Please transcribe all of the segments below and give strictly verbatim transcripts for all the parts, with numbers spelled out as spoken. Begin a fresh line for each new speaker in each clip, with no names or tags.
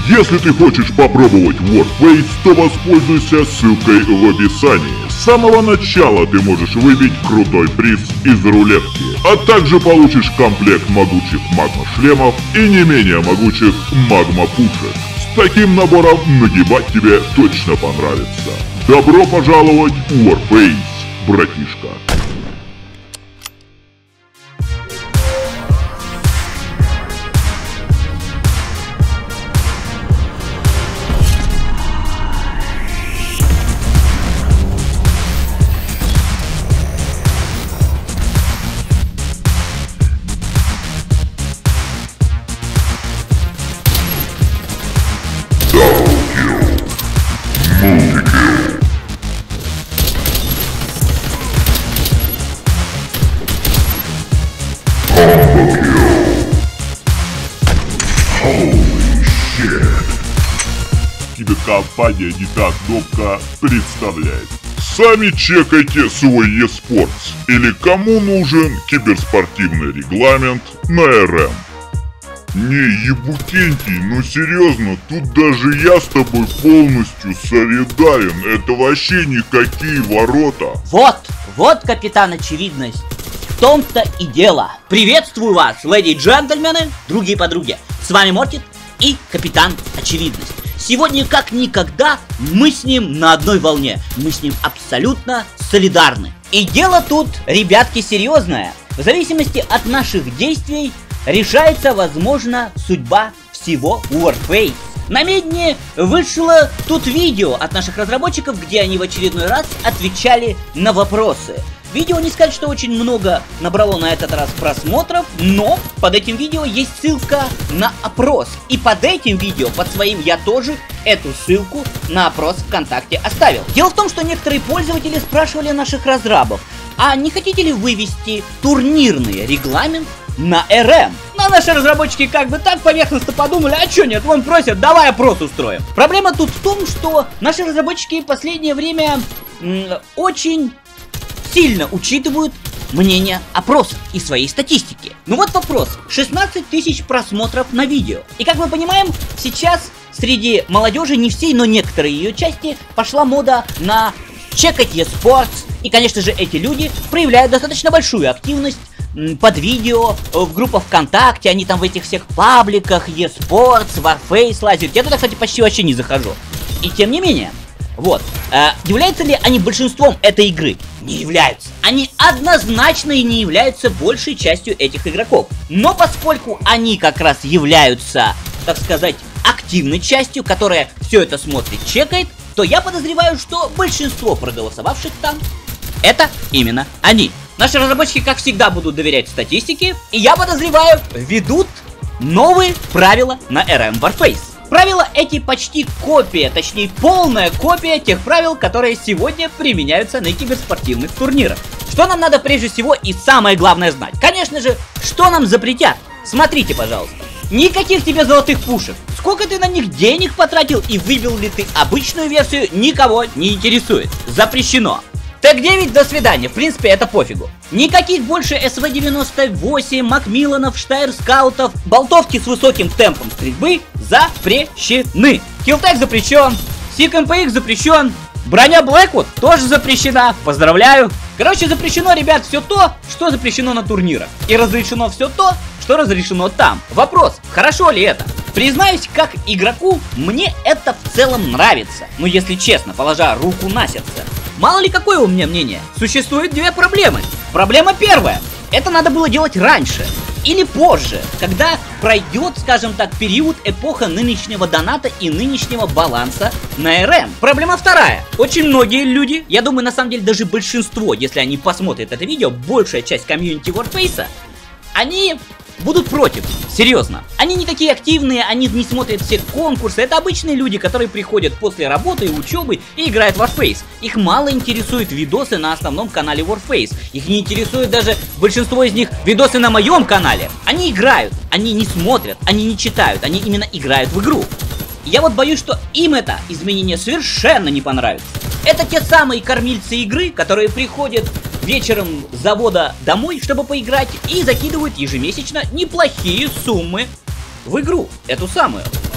Если ты хочешь попробовать Warface, то воспользуйся ссылкой в описании. С самого начала ты можешь выбить крутой приз из рулетки, а также получишь комплект могучих магма-шлемов и не менее могучих магма-пушек. С таким набором нагибать тебе точно понравится. Добро пожаловать в Warface, братишка. Киберкомпания Не Так Кнопка представляет. Сами чекайте свой eSports или кому нужен киберспортивный регламент на эр эм. Не, Ебутентий, ну серьезно, тут даже я с тобой полностью солидарен. Это вообще никакие ворота.
Вот, вот, капитан Очевидность. В том-то и дело. Приветствую вас, леди и джентльмены, другие подруги. С вами Мортит и капитан Очевидность. Сегодня как никогда мы с ним на одной волне. Мы с ним абсолютно солидарны. И дело тут, ребятки, серьезное. В зависимости от наших действий решается, возможно, судьба всего Warface. На Медне вышло тут видео от наших разработчиков, где они в очередной раз отвечали на вопросы. Видео не сказать, что очень много набрало на этот раз просмотров, но под этим видео есть ссылка на опрос. И под этим видео, под своим, я тоже эту ссылку на опрос ВКонтакте оставил. Дело в том, что некоторые пользователи спрашивали наших разрабов, а не хотите ли вывести турнирный регламент на эр эм? Но наши разработчики как бы так поверхностно подумали, а чё нет, вон просят, давай опрос устроим. Проблема тут в том, что наши разработчики в последнее время очень сильно учитывают мнение опросов и своей статистики. Ну вот вопрос. шестнадцать тысяч просмотров на видео. И как мы понимаем, сейчас среди молодежи, не всей, но некоторые ее части, пошла мода на чекать eSports. И, конечно же, эти люди проявляют достаточно большую активность под видео в группах ВКонтакте. Они там в этих всех пабликах eSports, Warface лазят. Я туда, кстати, почти вообще не захожу. И тем не менее, вот, э, являются ли они большинством этой игры? Не являются. Они однозначно и не являются большей частью этих игроков. Но поскольку они как раз являются, так сказать, активной частью, которая все это смотрит, чекает, то я подозреваю, что большинство проголосовавших там — это именно они. Наши разработчики, как всегда, будут доверять статистике, и я подозреваю, ведут новые правила на эр эм Warface. Правила эти почти копия, точнее полная копия тех правил, которые сегодня применяются на киберспортивных турнирах. Что нам надо прежде всего и самое главное знать? Конечно же, что нам запретят? Смотрите, пожалуйста. Никаких тебе золотых пушек. Сколько ты на них денег потратил и выбил ли ты обычную версию, никого не интересует. Запрещено. Тэг девять, до свидания, в принципе это пофигу. Никаких больше эс вэ девяносто восемь, Макмилланов, Штайр-скаутов, болтовки с высоким темпом стрельбы запрещены. Киллтек запрещен, сик эм пэ икс запрещен, броня Блэквуд тоже запрещена, поздравляю. Короче, запрещено, ребят, все то, что запрещено на турнирах. И разрешено все то, что разрешено там. Вопрос, хорошо ли это? Признаюсь, как игроку, мне это в целом нравится. Но если честно, положа руку на сердце, мало ли какое у меня мнение. Существует две проблемы. Проблема первая. Это надо было делать раньше. Или позже, когда пройдет, скажем так, период, эпоха нынешнего доната и нынешнего баланса на эр эм. Проблема вторая. Очень многие люди, я думаю, на самом деле даже большинство, если они посмотрят это видео, большая часть комьюнити Warface, они будут против. Серьезно. Они не такие активные, они не смотрят все конкурсы. Это обычные люди, которые приходят после работы и учебы и играют в Warface. Их мало интересуют видосы на основном канале Warface. Их не интересует даже большинство из них видосы на моем канале. Они играют, они не смотрят, они не читают, они именно играют в игру. Я вот боюсь, что им это изменение совершенно не понравится. Это те самые кормильцы игры, которые приходят вечером с завода домой, чтобы поиграть, и закидывают ежемесячно неплохие суммы в игру, эту самую.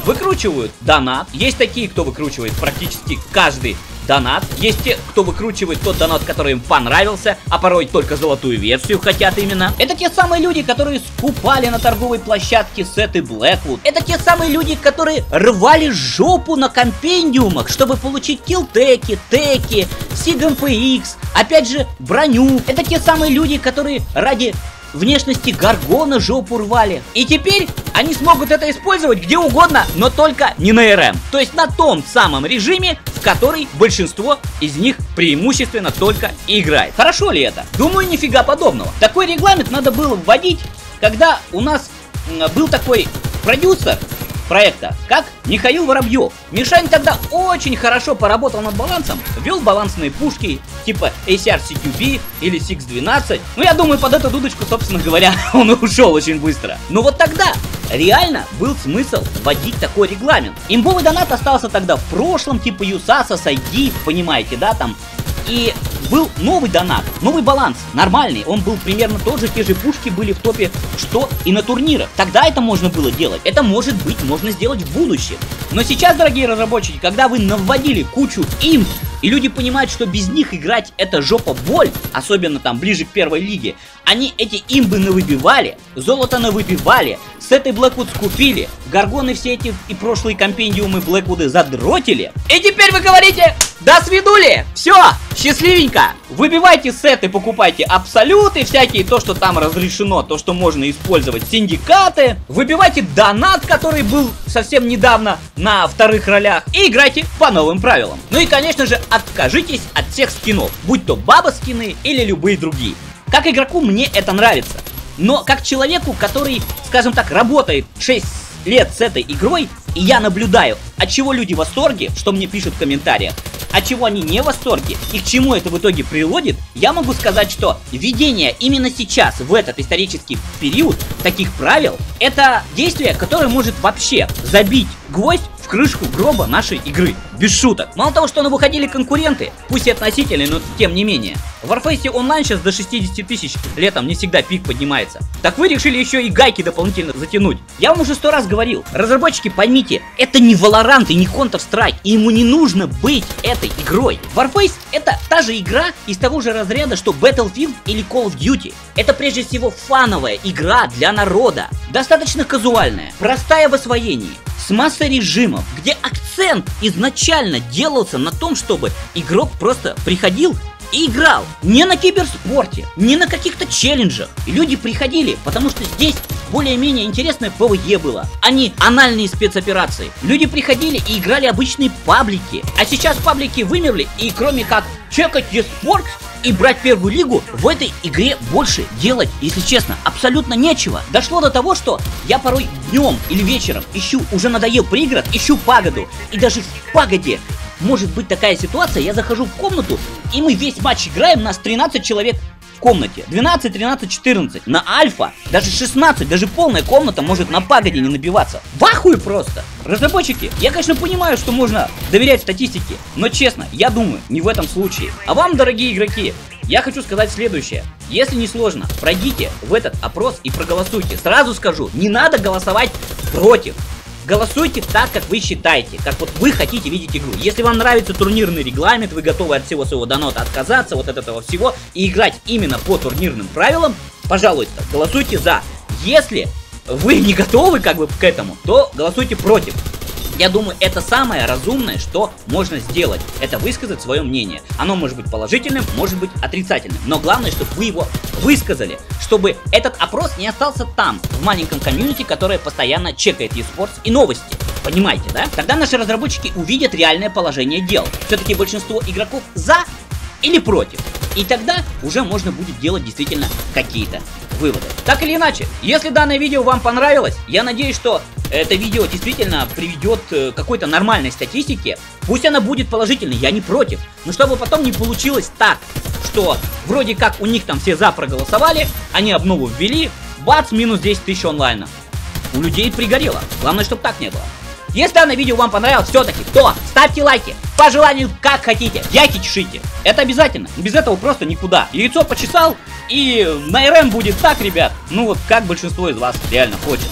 выкручивают донат. Есть такие, кто выкручивает практически каждый донат. Есть те, кто выкручивает тот донат, который им понравился, а порой только золотую версию хотят именно. Это те самые люди, которые скупали на торговой площадке сеты Blackwood. Это те самые люди, которые рвали жопу на компендиумах, чтобы получить киллтеки, теки, сиг эм пэ икс, опять же броню. Это те самые люди, которые ради внешности Гаргона жопу рвали. И теперь они смогут это использовать где угодно, но только не на эр эм. То есть на том самом режиме, в который большинство из них преимущественно только играет. Хорошо ли это? Думаю, нифига подобного. Такой регламент надо было вводить, когда у нас был такой продюсер проекта, как Михаил Воробьев. Мишань тогда очень хорошо поработал над балансом, ввел балансные пушки типа эй си ар си кью би или сикс двенадцать. Ну, я думаю, под эту дудочку, собственно говоря, он и ушел очень быстро. Но вот тогда реально был смысл вводить такой регламент. Имбовый донат остался тогда в прошлом, типа Юсаса, Сайди, понимаете, да, там. И был новый донат, новый баланс, нормальный. Он был примерно тот же, те же пушки были в топе, что и на турнирах. Тогда это можно было делать. Это, может быть, можно сделать в будущем. Но сейчас, дорогие разработчики, когда вы навводили кучу имп, и люди понимают, что без них играть это жопа боль, особенно там ближе к первой лиге, они эти имбы навыбивали, золото навыбивали, сеты Blackwood скупили, Гаргоны все эти и прошлые компендиумы Blackwood задротили. И теперь вы говорите: до свидули! Все, счастливенько! Выбивайте сеты, покупайте абсолюты, всякие, то, что там разрешено, то, что можно использовать, синдикаты. Выбивайте донат, который был совсем недавно на вторых ролях, и играйте по новым правилам. Ну и, конечно же, откажитесь от всех скинов, будь то баба скины или любые другие. Как игроку мне это нравится, но как человеку, который, скажем так, работает шесть лет с этой игрой, и я наблюдаю, от чего люди в восторге, что мне пишут в комментариях, от чего они не в восторге и к чему это в итоге приводит, я могу сказать, что введение именно сейчас, в этот исторический период, таких правил, это действие, которое может вообще забить гвоздь в крышку гроба нашей игры. Без шуток. Мало того, что на выходили конкуренты, пусть и относительные, но тем не менее. В Warface онлайн сейчас до шестидесяти тысяч летом не всегда пик поднимается. Так вы решили еще и гайки дополнительно затянуть. Я вам уже сто раз говорил. Разработчики, поймите, это не Valorant и не Counter-Strike, и ему не нужно быть этой игрой. Warface это та же игра из того же разряда, что Battlefield или Call of Duty. Это прежде всего фановая игра для народа. Достаточно казуальная, простая в освоении, с массой режимов, где акцент изначально делался на том, чтобы игрок просто приходил и играл. Не на киберспорте, не на каких-то челленджах. И люди приходили, потому что здесь более-менее интересное пэ вэ е было, а не анальные спецоперации. Люди приходили и играли обычные паблики. А сейчас паблики вымерли, и кроме как чекать eSports и брать первую лигу, в этой игре больше делать, если честно, абсолютно нечего. Дошло до того, что я порой днем или вечером ищу, уже надоел пригород, ищу пагоду. И даже в пагоде может быть такая ситуация, я захожу в комнату, и мы весь матч играем, нас тринадцать человек в комнате. двенадцать, тринадцать, четырнадцать. На альфа даже шестнадцать, даже полная комната может на пагоде не набиваться. В ахуе просто. Разработчики, я, конечно, понимаю, что можно доверять статистике, но честно, я думаю, не в этом случае. А вам, дорогие игроки, я хочу сказать следующее. Если не сложно, пройдите в этот опрос и проголосуйте. Сразу скажу, не надо голосовать против. Голосуйте так, как вы считаете, как вот вы хотите видеть игру. Если вам нравится турнирный регламент, вы готовы от всего своего доната отказаться, вот от этого всего, и играть именно по турнирным правилам, пожалуйста, голосуйте за. Если вы не готовы как бы к этому, то голосуйте против. Я думаю, это самое разумное, что можно сделать. Это высказать свое мнение. Оно может быть положительным, может быть отрицательным. Но главное, чтобы вы его высказали. Чтобы этот опрос не остался там, в маленьком комьюнити, которое постоянно чекает eSports и новости. Понимаете, да? Тогда наши разработчики увидят реальное положение дел. Все-таки большинство игроков за или против. И тогда уже можно будет делать действительно какие-то выводы. Так или иначе, если данное видео вам понравилось, я надеюсь, что это видео действительно приведет к какой-то нормальной статистике. Пусть она будет положительной, я не против. Но чтобы потом не получилось так, что вроде как у них там все за проголосовали, они обнову ввели, бац, минус десять тысяч онлайна. У людей пригорело. Главное, чтобы так не было. Если данное видео вам понравилось, все-таки, то ставьте лайки. По желанию, как хотите. Яйки чешите. Это обязательно. Без этого просто никуда. Яйцо почесал, и на эр эм будет так, ребят. Ну вот, как большинство из вас реально хочет.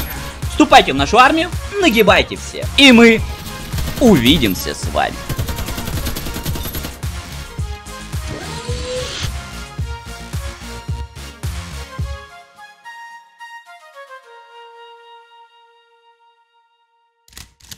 Вступайте в нашу армию, нагибайте все. И мы увидимся с вами.